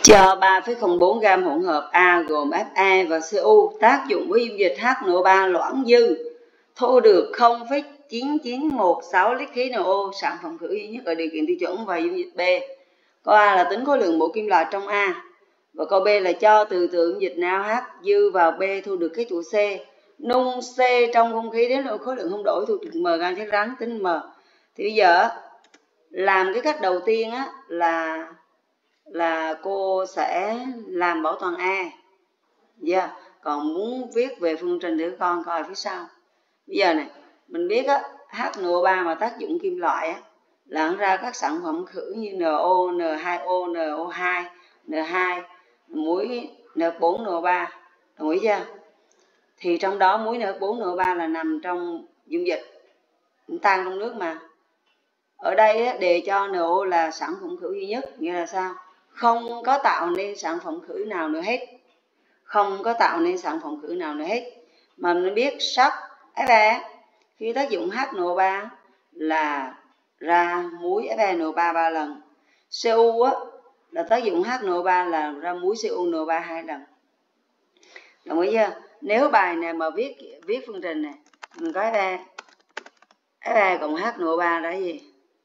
Cho 3,04 gam hỗn hợp A gồm Fe và Cu tác dụng với dung dịch HNO3 loãng dư thu được 0,9916 lít khí NO, sản phẩm khử duy nhất ở điều kiện tiêu chuẩn và dung dịch B. Câu A là tính khối lượng mol kim loại trong A và câu B là cho từ dung dịch nào H dư vào B thu được kết quả C. Nung C trong không khí đến nỗi khối lượng không đổi thuộc M gam chất rắn tính M. Thì bây giờ làm cái cách đầu tiên á là cô sẽ làm bảo toàn A. Còn muốn viết về phương trình thì con coi phía sau. Bây giờ này, mình biết á, HNO3 mà tác dụng kim loại á là ra các sản phẩm khử như NO, N2O, NO2, N2, muối N4NO3, đồng ý chưa? Thì trong đó muối N4NO3 là nằm trong dung dịch tan trong nước mà. Ở đây á, đề cho NO là sản phẩm khử duy nhất, nghĩa là sao? Không có tạo nên sản phẩm khử nào nữa hết. Không có tạo nên sản phẩm khử nào nữa hết. Mà mình biết sắt Fe khi tác dụng HNO3 là ra muối FeNO3 3 lần. Cu á, là tác dụng HNO3 là ra muối CuNO3 2 lần. Đồng ý chưa? Nếu bài này mà viết phương trình này, mình có Fe cộng HNO3 là gì?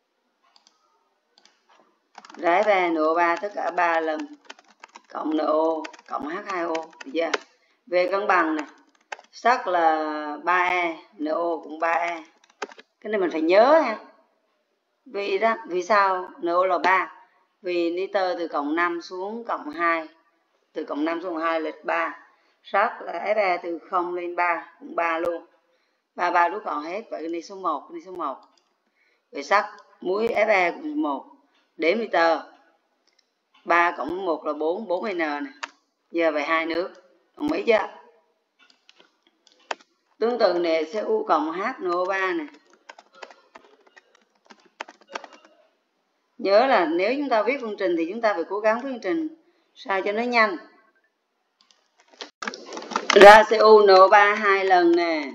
Ra FeNO3 tất cả 3 lần cộng NO cộng H2O, được chưa? Về cân bằng này, sắt là 3E, NO cũng 3E. Cái này mình phải nhớ ha. Vì sao NO là 3? Vì nitơ từ cộng 5 xuống cộng 2. Từ cộng 5 xuống 2 là 3. Sắt là Fe từ 0 lên 3, cũng 3 luôn. 3 đút còn hết, vậy đi số 1, đi số 1. Về sắt, muối Fe cũng 1. Đếm nitơ. 3 cộng 1 là 4, 4N này. Giờ về 2 nước. Đồng ý chưa? Tương tự này Cu cộng HNO3 này. Nhớ là nếu chúng ta viết phương trình thì chúng ta phải cố gắng viết phương trình sao cho nó nhanh. Ra CuNO3 2 lần nè.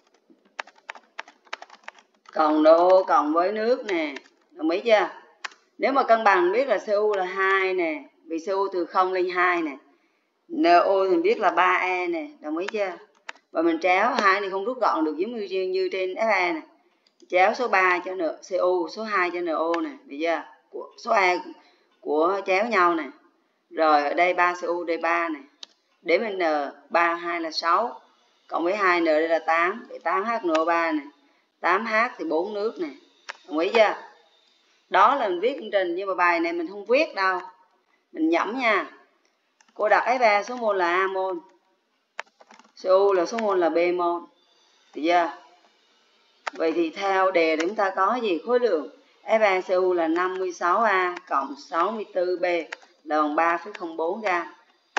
Còn NO cộng với nước nè. Đồng ý chưa? Nếu mà cân bằng biết là Cu là 2 nè. Vì Cu từ 0 lên 2 nè. NO thì biết là 3E nè. Đồng ý chưa? Và mình chéo 2 này không rút gọn được giống như trên Fe này. Chéo số 3 cho Cu, số 2 cho NO này. Được chưa? Số E của chéo nhau này. Rồi ở đây 3Cu đây 3 này. Đếm N 3 2 là 6. Cộng với 2N đây là 8. Vậy 8HNO3 này. 8H thì 4 nước này. Đồng ý chưa? Đó là mình viết phương trình, nhưng mà bài này mình không viết đâu. Mình nhẩm nha. Cô đặt Fe số mol là A mol. Cu là số mol là B mol. Được chưa? Vậy thì theo đề chúng ta có gì? Khối lượng FeCu là 56A cộng 64B là bằng 3,04 gam.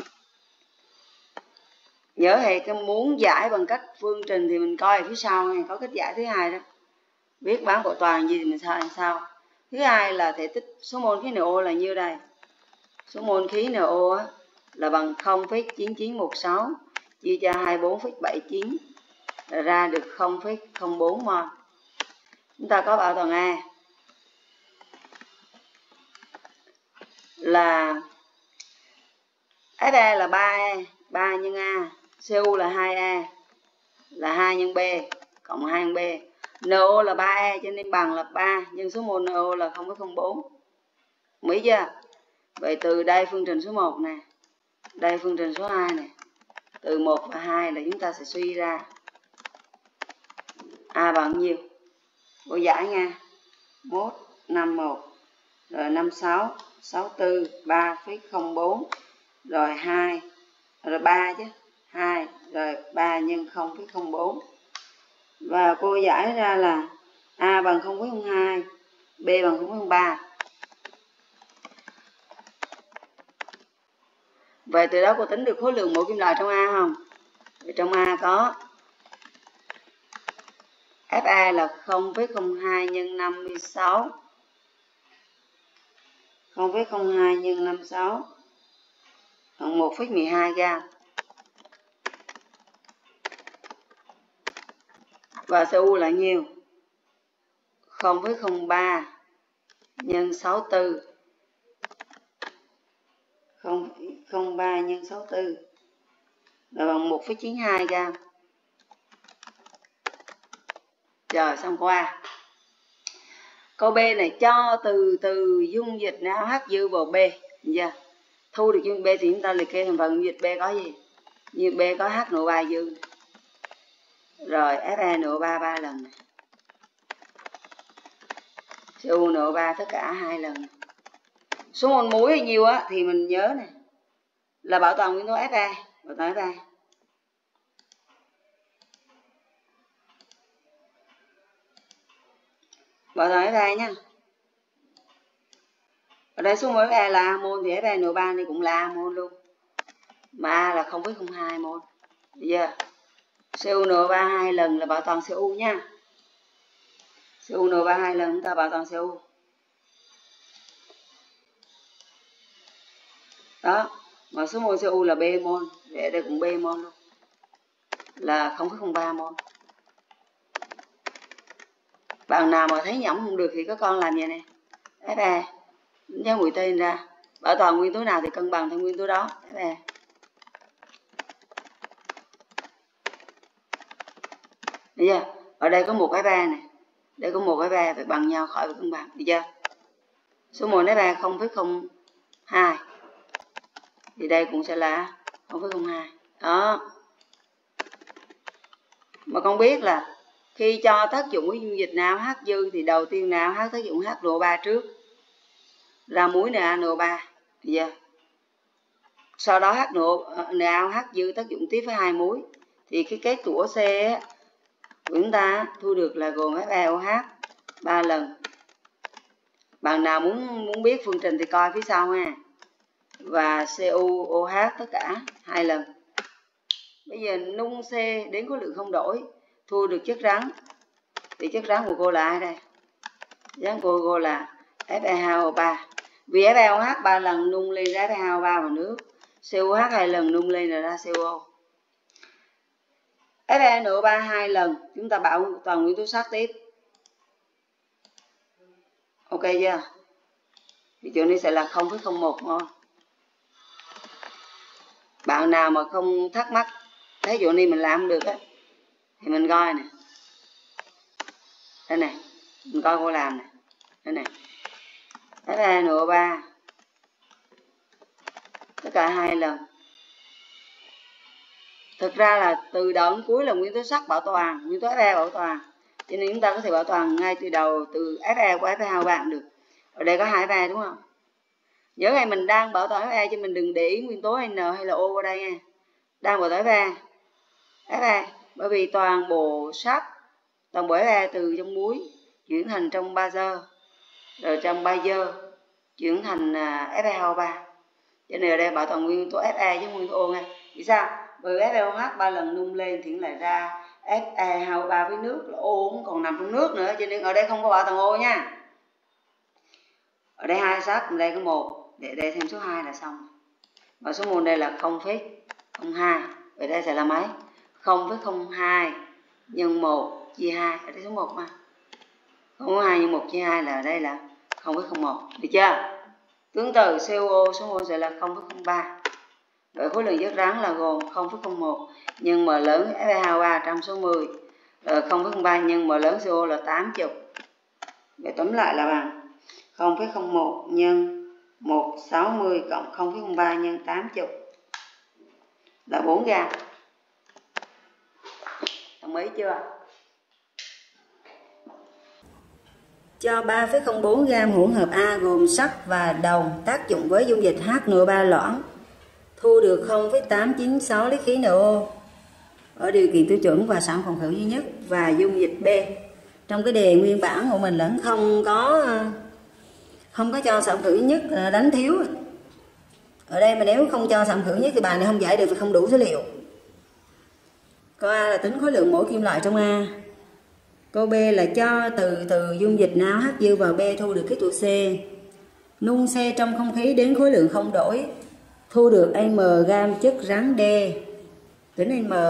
Nhớ hệ cái muốn giải bằng cách phương trình thì mình coi ở phía sau này, có cách giải thứ hai đó. Viết bán bảo toàn gì thì mình sao làm sao. Thứ hai là thể tích số mol khí NO là nhiêu đây? Số mol khí NO á, là bằng 0,9916 chia cho 24,79 là ra được 0,04 mol. Chúng ta có bảo toàn A là Fe là 3E, 3 nhân A, Cu là 2E là 2 nhân B cộng 2 nhân B. NO là 3E cho nên bằng là 3 nhân số mol NO là 0,04. Mỹ chưa? Vậy từ đây phương trình số 1 nè, đây phương trình số 2 này. Từ 1 và 2 là chúng ta sẽ suy ra A bằng nhiêu? Cô giải nha. 151 rồi 56 64 3,04 rồi 2 rồi 3 chứ. 2 rồi 3 nhân 0,04. Và cô giải ra là A bằng 0,02, B bằng 0,03. Vậy từ đó cô tính được khối lượng mol kim loại trong A không? Vậy trong A có Fe là 0,02 nhân 56. 0,02 nhân 56 bằng 1,12 gam. Và Cu là nhiêu? 0,03 nhân 64. 0,03 nhân 64 là bằng 1,92 gam. Rồi xong câu A. Câu B này cho từ dung dịch NaOH dư vào B. Chưa? Thu được dung dịch B thì chúng ta liệt kê thành phần dung dịch B có gì? Dung dịch B có HNO3 dư. Rồi FeNO3 3 lần này. CuNO3 tất cả 2 lần. Số mol muối bao nhiêu á thì mình nhớ này là bảo toàn nguyên tố Fe, bảo toàn Fe. Bảo toàn Fe nhá. Ở đây số mol Fe là A mol thì FeNO3 thì cũng là A mol luôn. Mà A là 0,02 mol. Được chưa? CuNO3 2 lần là bảo toàn Cu nha. CuNO3 2 lần chúng ta bảo toàn Cu. Đó, mà số mol Cu là B mol, để đây cũng B mol luôn. Là 0,03 mol. Bạn nào mà thấy nhẩm không được thì các con làm vậy nè. Fe nhớ mũi tên ra. Bảo toàn nguyên tố nào thì cân bằng theo nguyên tố đó. Fe. Được chưa? Ở đây có một Fe này. Đây có một Fe phải bằng nhau khỏi phải cân bằng. Được chưa? Số mol Fe 0,02. Thì đây cũng sẽ là 0,02. Đó. Mà con biết là khi cho tác dụng với dung dịch NaOH dư thì đầu tiên NaOH tác dụng HNO3 trước. Ra muối NaNO3. Được chưa? Sau đó NaOH dư tác dụng tiếp với 2 muối. Thì cái kết của C á, của chúng ta thu được là gồm FeOH 3 lần. Bạn nào muốn biết phương trình thì coi phía sau ha. Và CuOH tất cả 2 lần. Bây giờ nung C đến khối lượng không đổi, thu được chất rắn. Thì chất rắn của cô là ai đây? Rắn của cô là Fe2O3. Vì FeOH 3 lần nung lên ra Fe2O3 vào nước, CuOH 2 lần nung lên là ra CO. FeNO3 2 lần, chúng ta bảo toàn nguyên tố sắt tiếp. Ok chưa? Thì chỗ này sẽ là 0,01 mol. Bạn nào mà không thắc mắc, thấy chỗ này mình làm không được á, thì mình coi nè. Đây này, mình coi cô làm nè. Đây này. FeNO3 tất cả 2 lần. Thực ra là từ đầu đến cuối là nguyên tố sắt bảo toàn, nguyên tố Fe bảo toàn. Cho nên chúng ta có thể bảo toàn ngay từ đầu từ Fe của Fe2O3 được. Ở đây có 2 Fe đúng không? Nhớ ngày mình đang bảo toàn Fe cho mình đừng để ý nguyên tố N hay là O vào đây nha. Đang bảo toàn Fe. Bởi vì toàn bộ sắt, toàn bộ Fe từ trong muối chuyển thành trong bazơ, rồi trong bazơ chuyển thành Fe2O3. Cho nên ở đây bảo toàn nguyên tố Fe với nguyên tố O nha. Vì sao? Bởi FeOH 3 lần nung lên thì lại ra Fe2O3 với nước, là O cũng còn nằm trong nước nữa, cho nên ở đây không có bảo toàn O nha. Ở đây 2 sắt, ở đây có 1, để đây thêm số 2 là xong. Và số mol đây là 0,02. Ở đây sẽ là mấy? 0,02 nhân 1 chia 2, ở đây số 1 mà. 0,02 nhân 1 chia 2 là ở đây là 0,01. Được chưa? Tương tự CO số mol sẽ là 0,03. Rồi khối lượng chất rắn là gồm 0,01 nhân m lớn Fe2O3 trăm số 10. Rồi 0,03 nhân m lớn CO là 80. Vậy tóm lại là bằng 0,01 nhân 160 cộng 0,03 nhân 80 là 4 gam. Đồng ý chưa? Cho 3,04 gam hỗn hợp A gồm sắt và đồng tác dụng với dung dịch HNO3 loãng, thu được 0,896 lít khí NO ở điều kiện tiêu chuẩn và sản phẩm khử duy nhất và dung dịch B. Trong cái đề nguyên bản của mình lẫn không có cho sản phẩm khử duy nhất, đánh thiếu. Ở đây mà nếu không cho sản phẩm khử nhất thì bài này không giải được vì không đủ số liệu. Câu A là tính khối lượng mỗi kim loại trong A. Câu B là cho từ dung dịch NaOH dư vào B thu được kết tụ C. Nung C trong không khí đến khối lượng không đổi, thu được m gam chất rắn D. Tính m.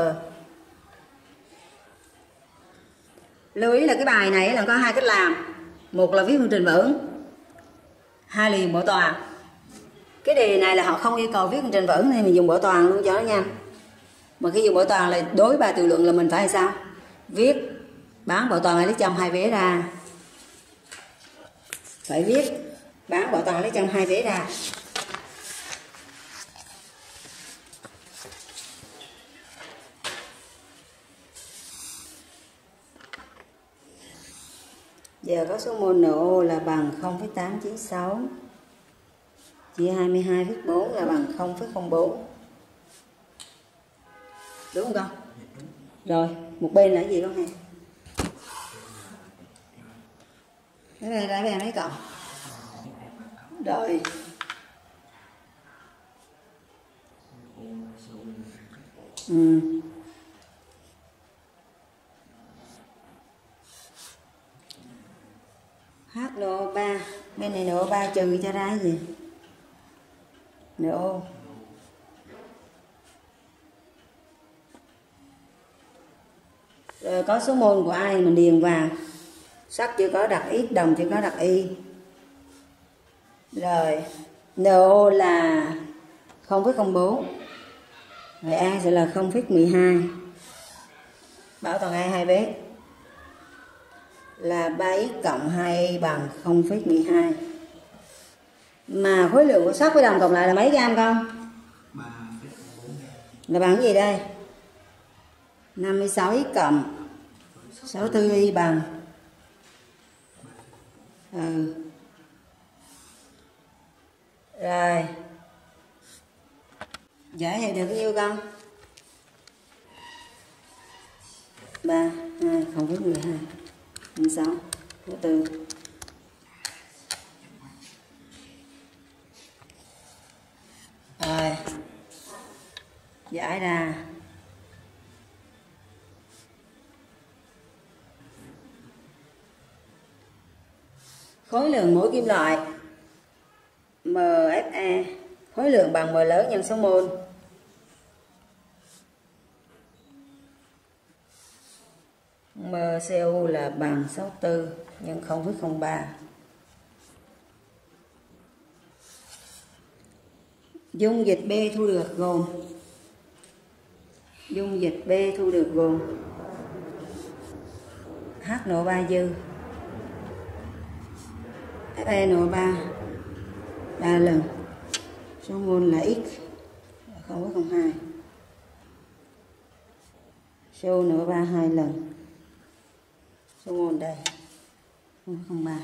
Lưu ý là cái bài này là có 2 cách làm. Một là viết phương trình và ứng, 2 liền bảo toàn. Cái đề này là họ không yêu cầu viết công trình vững nên mình dùng bảo toàn luôn cho nó nhanh. Mà khi dùng bảo toàn là đối bài tự luận là mình phải sao? Viết bán bảo toàn lấy trong hai vế ra. Phải viết bán bảo toàn lấy trong hai vế ra. Giờ có số mol NO là bằng 0,896 chia 22,4 là bằng 0,04. Đúng không con? Rồi, một bên là cái gì con hả? Cái này ra bên mấy cộng. Rồi. HNO3, bên này NO3 trừ cho ra cái gì? NO. Rồi có số mol của ai mình điền vào. Sắt chưa có đặt X, đồng chưa có đặt Y. Rồi, NO là 0,04. Rồi A sẽ là 0,12. Bảo toàn A hai vế là 3x cộng 2y bằng 0,12. Mà khối lượng của sắt với đồng cộng lại là mấy gam con? 3,4 là bằng cái gì đây? 56x cộng 64y bằng Rồi giải hiệu được bao nhiêu con? 3, 2, 0,12 6, 4. Rồi giải ra khối lượng mỗi kim loại MFE, khối lượng bằng M lớn nhân số mol. MCU là bằng 64 nhân 0,03. Dung dịch B thu được gồm HNO3 dư, FeNO3 3 lần, số mol là X 0,02, số NO3 2 lần, số mol đây 0,03.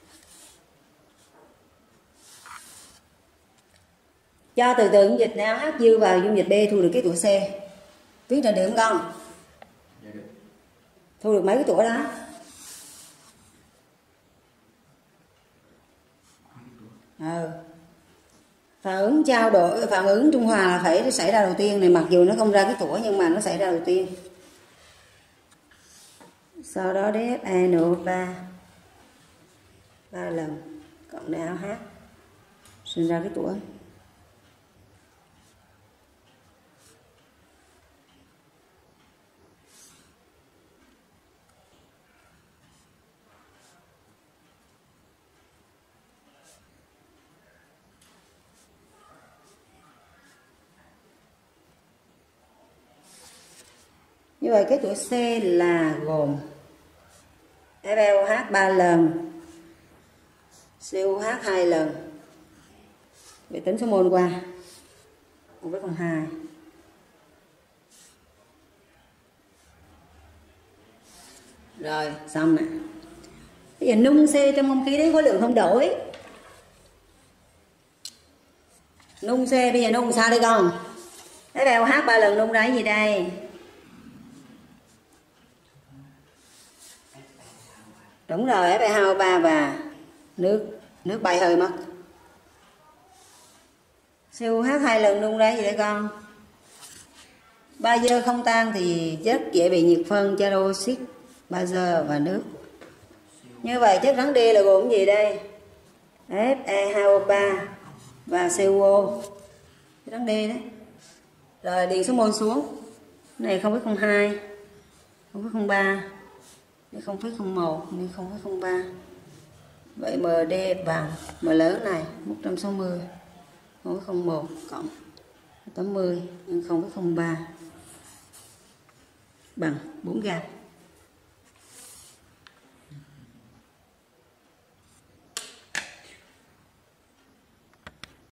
Cho từ dung dịch NaOH dư vào dung dịch B thu được kết tủa C. Viết ra được không con? Thu được mấy cái tủa đó? Phản ứng trao đổi, phản ứng trung hòa là phải xảy ra đầu tiên này, mặc dù nó không ra cái tủa nhưng mà nó xảy ra đầu tiên. Sau đó DFeNO3 3 lần cộng NaOH sinh ra cái tủa. Như vậy cái tủa C là gồm FeOH 3 lần, CuH 2 lần. Vậy tính số mol qua 1,02. Rồi xong nè. Bây giờ nung C trong không khí đấy khối lượng không đổi. Nung C bây giờ nung sao đây con? FeOH 3 lần nung ra cái gì đây? Đúng rồi, FeO3 và nước bay hơi mất. CuH 2 lần nung ra gì đấy con? Bazơ không tan thì rất dễ bị nhiệt phân cho oxit, bazơ và nước. Như vậy chất rắn D là gồm gì đây? Fe2O3 và CuO. Chất rắn D đấy. Rồi điền số mol xuống. Này 0,02, 0,03. 0,01 nên 0,03. Vậy MD bằng M lớn này 160 0,01 cộng 80 nhân 0,03 bằng 4 gam.